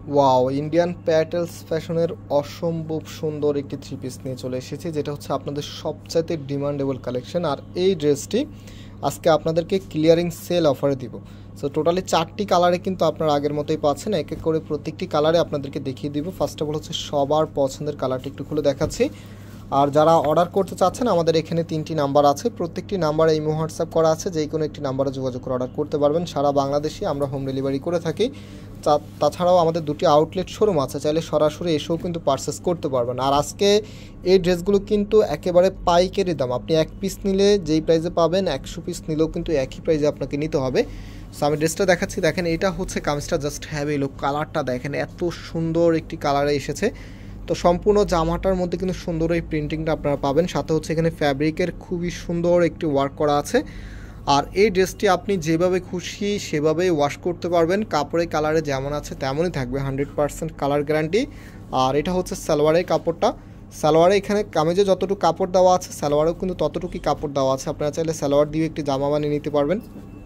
Wow, Indian প্যাটেলস ফ্যাশনের অসম্ভব সুন্দর একটি থ্রি পিস নিয়ে চলে এসেছি, যেটা হচ্ছে আপনাদের সবচাইতে ডিমান্ডেবল কালেকশন। আর এই ড্রেসটি আজকে আপনাদেরকে ক্লিয়ারিং সেল অফারে দিব। সো টোটালি 4টি কালারে কিন্তু আপনারা আগের মতোই পাচ্ছেন। এক এক করে প্রত্যেকটি কালারে আপনাদেরকে দেখিয়ে দিব। ফার্স্ট অফ অল হচ্ছে সবার পছন্দের কালারটি একটু খুলে দেখাচ্ছি। আর যারা অর্ডার করতে চাচ্ছেন, আমাদের এখানে 3টি নাম্বার আছে, প্রত্যেকটি নাম্বারে ইমো হোয়াটসঅ্যাপ করা আছে, যে কোনো একটি নাম্বারে যোগাযোগ করে অর্ডার করতে পারবেন। সারা বাংলাদেশে আমরা হোম ডেলিভারি করে থাকি। তাছাড়াও আমাদের 2টি আউটলেট শোরুম আছে, চাইলে সরাসরি এসেও কিন্তু পারচেস করতে পারবেন। আর আজকে এই ড্রেসগুলো কিন্তু একেবারে পাইকারি দাম। আপনি এক পিস নিলে যেই প্রাইসে পাবেন, 100 পিস নিলেও কিন্তু একই প্রাইসে আপনাকে নিতে হবে। সো আমি ড্রেসটা দেখাচ্ছি, দেখেন এটা হচ্ছে কামিজটা, জাস্ট হ্যাভ এ লুক। কালারটা দেখেন, এত সুন্দর একটি কালারে এসেছে। তো সম্পূর্ণ জামাটার মধ্যে কিন্তু সুন্দর এই প্রিন্টিংটা আপনারা পাবেন। সাথে হচ্ছে এখানে ফ্যাব্রিকের খুবই সুন্দর একটি ওয়ার্ক করা আছে। আর এই ড্রেসটি আপনি যেভাবে খুশি সেভাবেই ওয়াশ করতে পারবেন। কাপড়ের কালারে যেমন আছে তেমনই থাকবে, 100% কালার গ্যারান্টি। আর এটা হচ্ছে সালোয়ারের কাপড়টা। সালোয়ারে এখানে কামিজে যতটুকু কাপড় দেওয়া আছে, সালোয়ারেও কিন্তু ততটুকুই কাপড় দেওয়া আছে। আপনারা চাইলে সালোয়ার দিয়ে একটি জামা বানিয়ে নিতে পারবেন।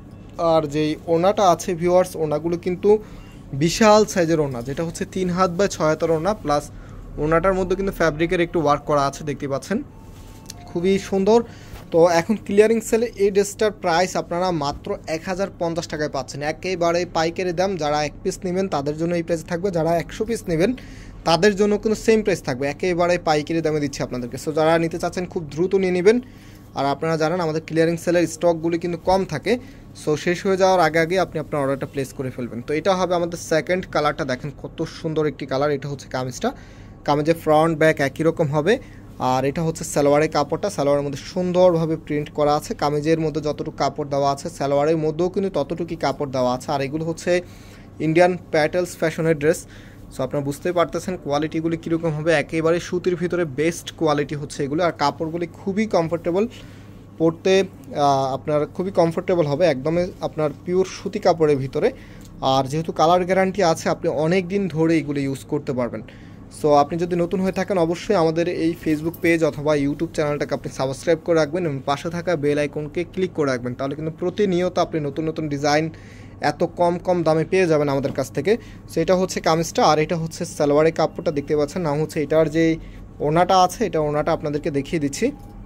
আর যেই ওড়নাটা আছে ভিউয়ার্স, ওড়নাগুলো কিন্তু বিশাল সাইজের ওড়না, যেটা হচ্ছে 3 হাত বাই 6 হাতের ওড়না। প্লাস ওড়নাটার মধ্যে কিন্তু ফ্যাব্রিকের একটু ওয়ার্ক করা আছে, দেখতে পাচ্ছেন, খুবই সুন্দর। তো এখন ক্লিয়ারিং সেলে এই ড্রেসটার প্রাইস আপনারা মাত্র 1050 টাকায় পাচ্ছেন। একেবারে পাইকারি দাম। যারা এক পিস নেবেন তাদের জন্য এই প্রাইস থাকবে, যারা 100 পিস নেবেন তাদের জন্য কিন্তু সেম প্রাইস থাকবে। একেবারে পাইকারি দামে দিচ্ছি আপনাদেরকে। সো যারা নিতে চাচ্ছেন খুব দ্রুত নিয়ে নেবেন। আর আপনারা জানেন আমাদের ক্লিয়ারিং সেলের স্টকগুলি কিন্তু কম থাকে। সো শেষ হয়ে যাওয়ার আগে আগে আপনি আপনার অর্ডারটা প্লেস করে ফেলবেন। তো এটা হবে আমাদের সেকেন্ড কালারটা, দেখেন কত সুন্দর একটি কালার। এটা হচ্ছে কামিজটা, কামিজের ফ্রন্ট ব্যাক একই রকম হবে। আর এটা হচ্ছে সালোয়ারের কাপড়টা, সালোয়ারের মধ্যে সুন্দরভাবে প্রিন্ট করা আছে। কামিজের মধ্যে যতটুকু কাপড় দেওয়া আছে, সালোয়ারের মধ্যেও কিন্তু ততটুকুই কাপড় দেওয়া আছে। আর এগুলো হচ্ছে ইন্ডিয়ান প্যাটেলস ফ্যাশনের ড্রেস। সো আপনারা বুঝতেই পারতেছেন কোয়ালিটিগুলি কীরকম হবে। একেবারে সুতির ভিতরে বেস্ট কোয়ালিটি হচ্ছে এগুলো। আর কাপড়গুলি খুবই কমফোর্টেবল, পরতে আপনার খুবই কমফোর্টেবল হবে, একদমই আপনার পিওর সুতি কাপড়ের ভিতরে। আর যেহেতু কালার গ্যারান্টি আছে, আপনি অনেক দিন ধরে এগুলো ইউজ করতে পারবেন। সো আপনি যদি নতুন হয়ে থাকেন, অবশ্যই আমাদের এই ফেসবুক পেজ অথবা ইউটিউব চ্যানেলটাকে আপনি সাবস্ক্রাইব করে রাখবেন এবং পাশে থাকা বেল আইকনকে ক্লিক করে রাখবেন। তাহলে কিন্তু প্রতিনিয়ত আপনি নতুন নতুন ডিজাইন এত কম কম দামে পেয়ে যাবেন আমাদের কাছ থেকে। সেটা হচ্ছে কামিজটা। আর এটা হচ্ছে সালোয়ারের কাপড়টা, দেখতে পাচ্ছেন। নাম হচ্ছে এটার যে ওড়নাটা আছে, এটা ওড়নাটা আপনাদেরকে দেখিয়ে দিচ্ছি।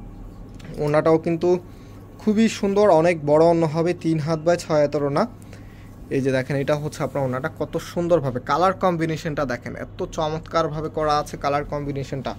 ওড়নাটাও কিন্তু খুবই সুন্দর, অনেক বড় ওড়না হবে, 3 হাত বাই 6 হাতের ওড়না। এই যে দেখেন, এটা হচ্ছে আপনার ওড়নাটা, কত সুন্দরভাবে কালার কম্বিনেশনটা দেখেন, এত চমৎকারভাবে করা আছে কালার কম্বিনেশনটা,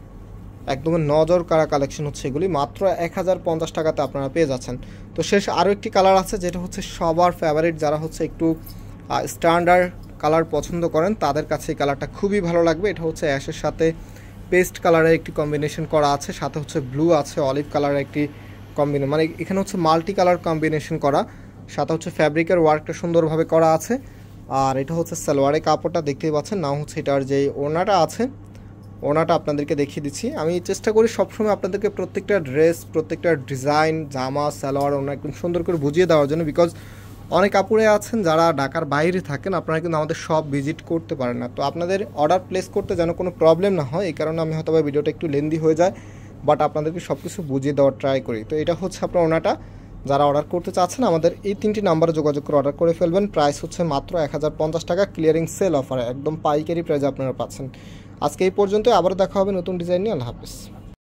একদম নজর কাড়া কালেকশন হচ্ছে এগুলি। মাত্র 1050 টাকাতে আপনারা পেয়ে যাচ্ছেন। তো শেষ আরও একটি কালার আছে, যেটা হচ্ছে সবার ফেভারিট। যারা হচ্ছে একটু স্ট্যান্ডার্ড কালার পছন্দ করেন তাদের কাছে এই কালারটা খুবই ভালো লাগবে। এটা হচ্ছে অ্যাশের সাথে পেস্ট কালারের একটি কম্বিনেশন করা আছে, সাথে হচ্ছে ব্লু আছে, অলিভ কালারের একটি কম্বিনেশন, মানে এখানে হচ্ছে মাল্টি কালার কম্বিনেশন করা। সাথে হচ্ছে ফ্যাব্রিকের ওয়ার্কটা সুন্দরভাবে করা আছে। আর এটা হচ্ছে সালোয়ারের কাপড়টা, দেখতেই পাচ্ছেন। নাম হচ্ছে এটার যে ওড়নাটা আছে, ওড়নাটা আপনাদেরকে দেখিয়ে দিচ্ছি। আমি চেষ্টা করি সবসময় আপনাদেরকে প্রত্যেকটা ড্রেস, প্রত্যেকটা ডিজাইন, জামা, সালোয়ার, ওড়না একদম সুন্দর করে বুঝিয়ে দেওয়ার জন্য। বিকজ অনেক কাপড়ে আছেন যারা ঢাকার বাইরে থাকেন, আপনারা কিন্তু আমাদের সব ভিজিট করতে পারেন না। তো আপনাদের অর্ডার প্লেস করতে যেন কোনো প্রবলেম না হয়, এই কারণে আমি হয়তো ভিডিওটা একটু লেন্দি হয়ে যায়, বাট আপনাদেরকে সব কিছু বুঝিয়ে দেওয়ার ট্রাই করি। তো এটা হচ্ছে আপনার ওড়নাটা। যারা অর্ডার করতে চাচ্ছেন আমাদের এই 3টি নাম্বারে যোগাযোগ করে অর্ডার করে ফেলবেন। প্রাইস হচ্ছে মাত্র 1050 টাকা, ক্লিয়ারিং সেল অফারে একদম পাইকারি প্রাইসে আপনারা পাচ্ছেন। আজকে এই পর্যন্ত, আবার দেখা হবে নতুন ডিজাইন নিয়ে। আল্লাহ হাফেজ।